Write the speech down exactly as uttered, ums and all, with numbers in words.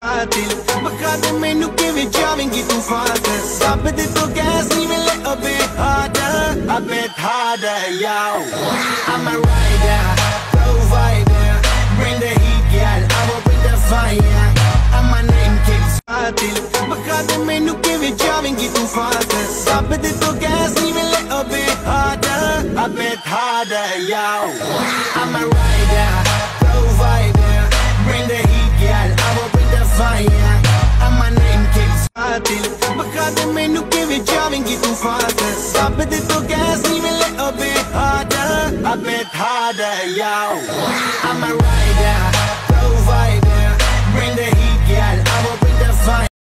दिल बका दे मैनू किवें जावेंगी तू फास्ट सब दे तो गैस नहीं मिले a bit harder a bit harder yo I'm a rider provider bring the heat girl I will bring the fire and my name keeps दिल बका दे मैनू किवें जावेंगी तू फास्ट सब दे तो गैस नहीं मिले a bit harder a bit harder yo I'm a rider provider bring the heat girl I will bring the fire and my name keeps दिल बका दे मैनू किवें जावेंगी तू फास्ट सब दे तो गैस नहीं मिले a bit harder a bit harder yo I'm a rider provider bring the heat girl I will bring the fire